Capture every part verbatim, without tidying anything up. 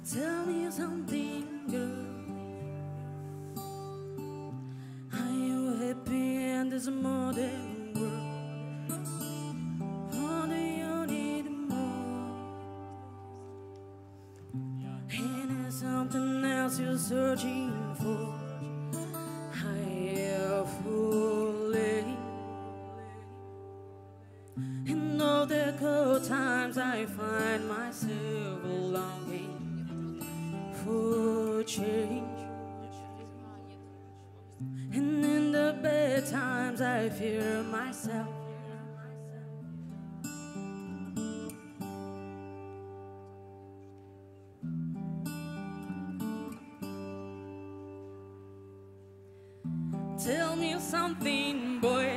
Tell me something good. Are you happy in this modern world? Or do you need more? And there's something else you're searching for. Higher fully. In all the cold times I find myself longing for change. And in the bad times I fear myself. Tell me something, boy.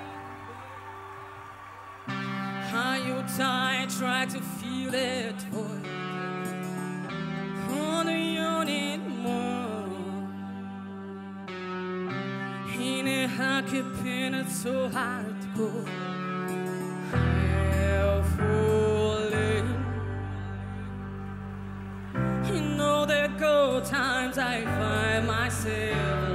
Are you tired? Try to feel that void. Oh, do you need more? In a hockey pin, it's so hard to go. I'm falling. In all the cold times, I find myself